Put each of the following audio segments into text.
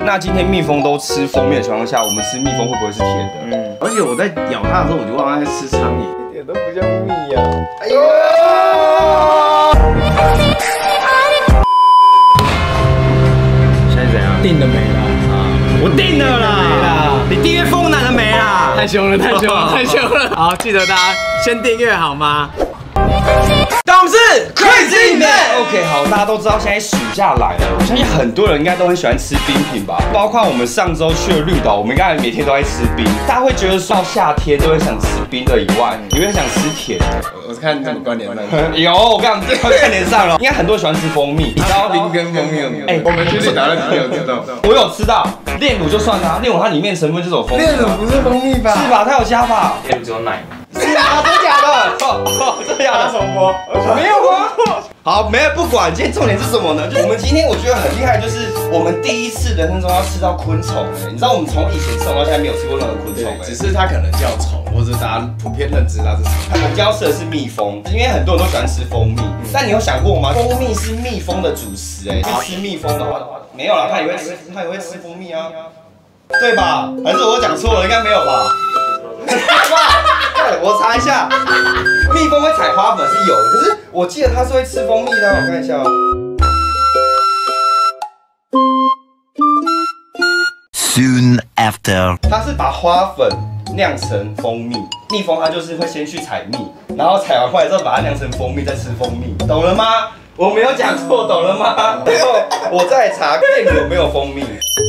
那今天蜜蜂都吃蜂蜜的情况下，我们吃蜜蜂会不会是甜的？ 而且我在咬它的时候，我就忘了在吃苍蝇，一点都不像蜜啊！哎呦！现在怎样？ 定了没啦？啊， 我定了啦！你订阅蜂男了没啦？ 太凶了，太凶了，太凶了！好，记得大家先订阅好吗？ 我们是 Crazy Man。OK， 好，大家都知道现在暑假来了，我相信很多人应该都很喜欢吃冰品吧，包括我们上周去了绿岛，我们应该每天都在吃冰。大家会觉得说到夏天都会想吃冰的以外，也会想吃甜的。 我是看你怎么关联的。 有，我刚刚看脸上了，应该很多人喜欢吃蜂蜜。你知道冰跟蜂蜜有没有？哎，我们去绿岛的朋友知道。 我有吃到炼乳就算它，炼乳它里面成分就是有蜂蜜。 炼乳不是蜂蜜吧？ 是吧？它有加吧？ 炼乳只有奶。 是啊，真假的？真的假的？重播？没有啊。好，没有不管，今天重点是什么呢？我们今天我觉得很厉害，就是我们第一次人生中要吃到昆虫你知道我们从以前吃到现在没有吃过任何昆虫只是它可能叫虫，或者大家普遍认知它是什么。 我们今天要吃的是蜜蜂，因为很多人都喜欢吃蜂蜜，但你有想过吗？蜂蜜是蜜蜂的主食吃蜜蜂的话，没有啦，它也会吃蜂蜜啊，对吧？还是我讲错了？应该没有吧？对，我查一下，蜜蜂会采花粉是有的，可是我记得它是会吃蜂蜜的，我看一下哦。 Soon after， 它是把花粉酿成蜂蜜，蜜蜂它就是会先去采蜜，然后采完回来之后把它酿成蜂蜜，再吃蜂蜜，懂了吗？我没有讲错，懂了吗？最后我再查炼乳有没有蜂蜜。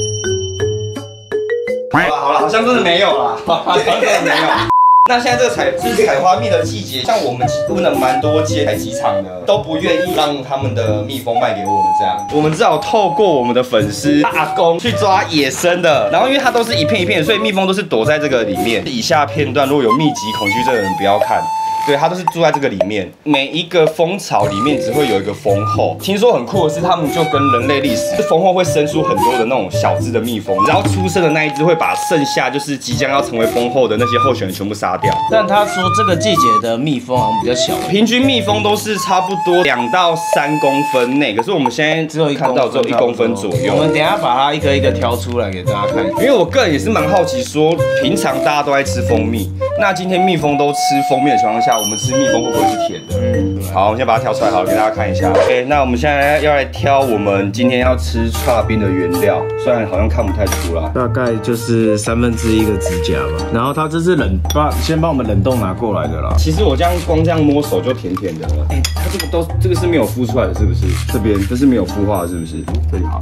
好了，好像真的没有啦，好像真的没有。那现在这个采花蜜的季节，像我们问了蛮多间采集场的，都不愿意让他们的蜜蜂卖给我们这样。我们只好透过我们的粉丝阿公去抓野生的，然后因为它都是一片一片，所以蜜蜂都是躲在这个里面。以下片段如果有密集恐惧症的人不要看。对，它都是住在这个里面。每一个蜂巢里面只会有一个蜂后。听说很酷的是，它们就跟人类历史，蜂后会生出很多的那种小只的蜜蜂，然后出生的那一只会把剩下就是即将要成为蜂后的那些候选人全部杀掉。 但他说这个季节的蜜蜂好像比较小， 平均蜜蜂都是差不多2到3公分内，可是我们现在只有1公分左右。 我们等一下把它一个一个挑出来给大家看， 因为我个人也是蛮好奇，说平常大家都在吃蜂蜜，那今天蜜蜂都吃蜂蜜的情况下，我们吃蜜蜂会不会是甜的？好，我们先把它挑出来，好，给大家看一下。OK， 那我们现在要来挑我们今天要吃剉冰的原料，虽然好像看不太出来， 大概就是1/3个指甲吧。然后它这是先帮我们冷冻拿过来的啦。 其实我光这样摸手就甜甜的了。它这个是没有孵出来的，是不是？这是没有孵化的，是不是？这里好。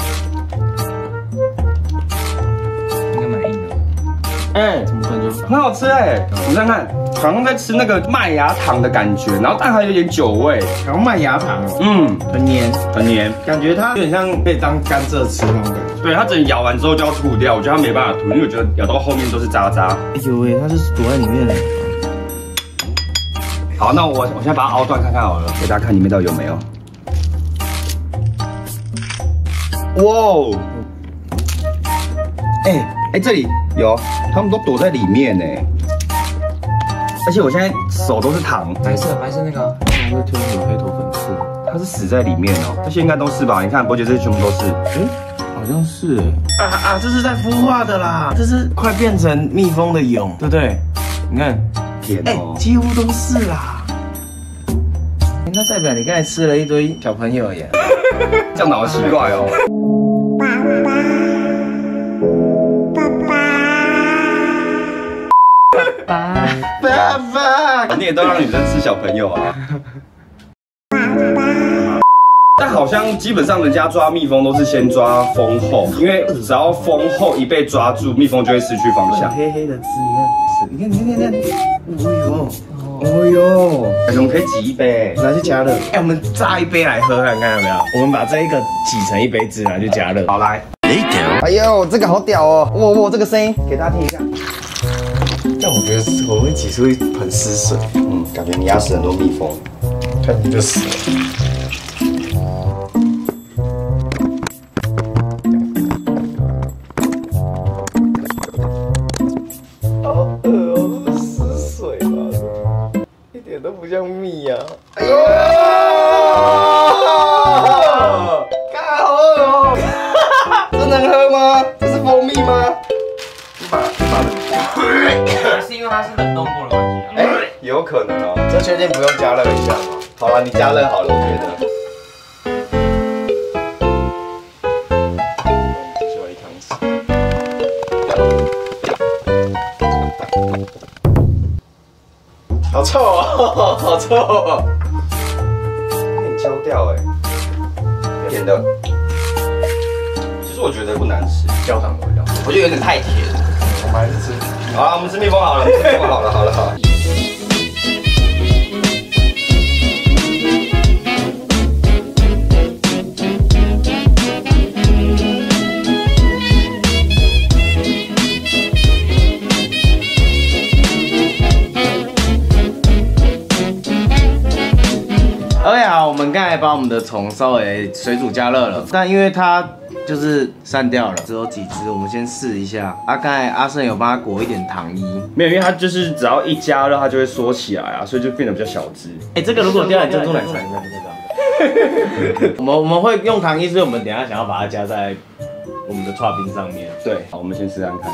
应该蛮硬的。 怎么看就很好吃你看看，好像在吃那个麦芽糖的感觉，然后但还有点酒味， 好像麦芽糖很黏， 很黏， 感觉它有点像可以当甘蔗吃那种感觉。 对，它整咬完之后就要吐掉，我觉得它没办法吐，因为我觉得咬到后面都是渣渣。 哎呦喂，它是躲在里面的。 好，那我现在把它凹断看看好了，给大家看里面到底有没有。哇哦！这里有，他们都躲在里面而且我现在手都是糖， 白色那个， 那推有黑头粉刺， 它是死在里面这些应该都是吧？你看，伯杰这些全部都是， 好像是这是在孵化的啦，这是快变成蜜蜂的蛹，对不对？你看， 甜几乎都是啦。那代表你刚才吃了一堆小朋友耶， 这样好奇怪爸爸，你也都让女生吃小朋友啊？但好像基本上人家抓蜜蜂都是先抓蜂后，因为只要蜂后一被抓住，蜜蜂就会失去方向。 黑黑的汁，你看，哦呦， 我们可以挤一杯， 拿去加热。我们榨一杯来喝看看有没有？我们把这一个挤成一杯汁拿去加热。 好来。 哎呦，这个好屌哇，这个声音给大家听一下。但我觉得我会挤出一盆湿水， 感觉你压死很多蜜蜂， 看你就死了。好恶这是湿水吧？一点都不像蜜呀！哎呦，看好恶这能喝吗？ 这是蜂蜜吗？ 是因为它是冷冻过的关系啊。 哎，有可能哦。 这确定不用加热一下吗？ 好了，你加热好了，我觉得。就一汤匙。 好臭哦，好臭哦！ 有点焦掉哎，甜的。其实我觉得不难吃， 焦糖的味道。 我觉得有点太甜。 我们还是吃。 好了，我们吃蜜蜂好了，吃蜜蜂好了，好了。 OK， 好，我们刚才把我们的虫稍微水煮加热了，但因为它就是散掉了，只有几只，我们先试一下。刚才阿胜有帮它裹一点糖衣， 没有，因为它就是只要一加热，它就会缩起来啊，所以就变得比较小只。 这个如果掉在珍珠奶茶里面就知道。我们会用糖衣，所以我们等一下想要把它加在我们的刨冰上面。 对，好，我们先试看看。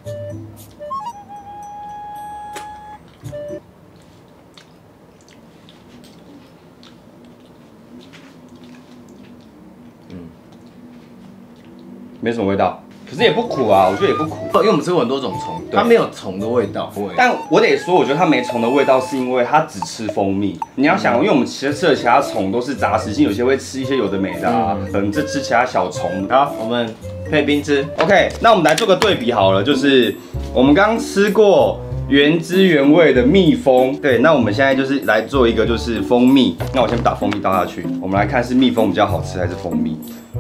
没什么味道，可是也不苦啊，我觉得也不苦。 因为我们吃过很多种虫，它没有虫的味道。 但我得说，我觉得它没虫的味道，是因为它只吃蜂蜜。你要想，因为我们其实吃的其他虫都是杂食性，有些会吃一些有的没的啊，可能这吃其他小虫。 好，我们配冰吃。 OK， 那我们来做个对比好了，就是我们刚刚吃过原汁原味的蜜蜂，对，那我们现在就是来做一个就是蜂蜜。那我先把蜂蜜倒下去，我们来看是蜜蜂比较好吃还是蜂蜜。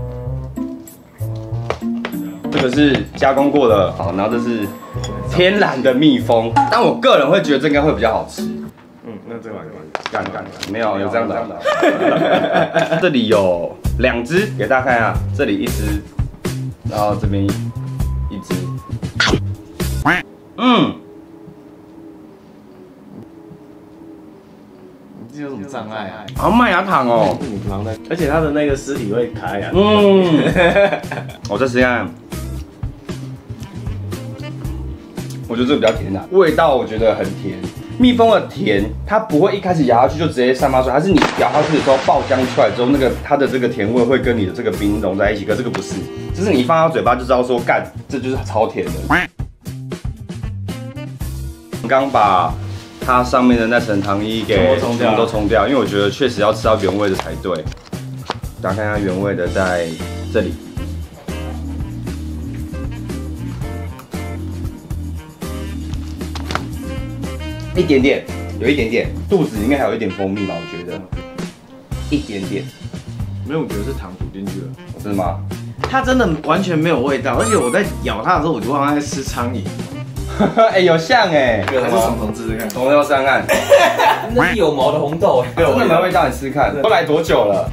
这个是加工过的，好，然后这是天然的蜜蜂，但我个人会觉得这应该会比较好吃。 那这碗干，没有这样的。这里有2只，给大家看一下，这里1只，然后这边1只。 这有什么障碍啊？ 好麦芽糖哦， 而且它的那个尸体会开啊。 我再试看。我觉得这个比较甜的，味道我觉得很甜。蜜蜂的甜，它不会一开始咬下去就直接散发出来，它是你咬下去的时候爆浆出来之后，它的这个甜味会跟你的这个冰融在一起。可这个不是，就是你一放到嘴巴就知道说，干，这就是超甜的。刚把它上面的那层糖衣给全部都冲掉，因为我觉得确实要吃到原味的才对。大家看看原味的在这里。一点点，有一点点，肚子里面还有一点蜂蜜吧，我觉得，一点点。 没有，我觉得是糖煮进去了。 真的吗？ 它真的完全没有味道，而且我在咬它的时候，我就好像在吃苍蝇。 哎，有像哎， 还是虫虫试试看， 虫要试看。 那是有毛的红豆， 真的没味道，你试试看。都来多久了？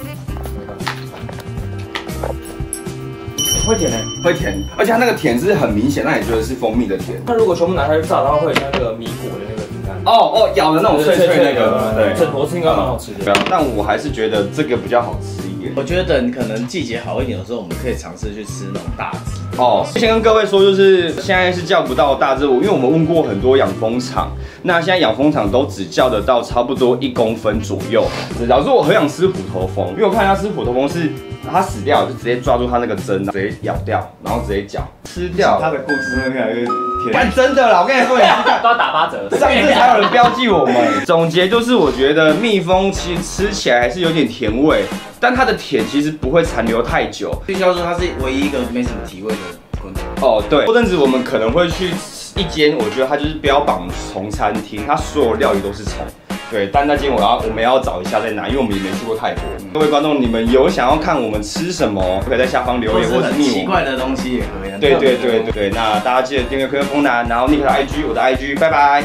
会甜欸， 会甜，而且它那个甜是很明显，让你觉得是蜂蜜的甜。 那如果全部拿下去炸的话，会有那个米果的那个饼干。 哦，咬的那种脆脆那个，对， 整坨是应该蛮好吃的。 但我还是觉得这个比较好吃一点。 我觉得等可能季节好一点的时候，我们可以尝试去吃那种大只。 哦，先跟各位说，就是现在是叫不到大只，因为我们问过很多养蜂场，那现在养蜂场都只叫得到差不多1公分左右。老实说，我很想吃虎头蜂，因为我看他吃虎头蜂是它死掉就直接抓住它那个针，直接咬掉，然后直接嚼吃掉。 它的故事越来越甜。 干真的啦，我跟你说，你都要打8折。 上次才有人标记我们。总结就是，我觉得蜜蜂其实吃起来还是有点甜味，但它的甜其实不会残留太久。 必须要说，它是唯一一个没什么体味的昆虫。 哦，对，过阵子我们可能会去一间，我觉得它就是标榜虫餐厅，它所有料理都是虫。对，但那间我们要找一下在哪，因为我们也没去过泰国。各位观众，你们有想要看我们吃什么，可以在下方留言，或者很奇怪的东西也可以。 对，那大家记得订阅科学风男，然后Nick的 IG， 我的 IG， 拜拜。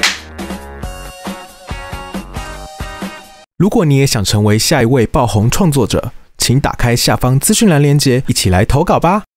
如果你也想成为下一位爆红创作者，请打开下方资讯栏连结，一起来投稿吧。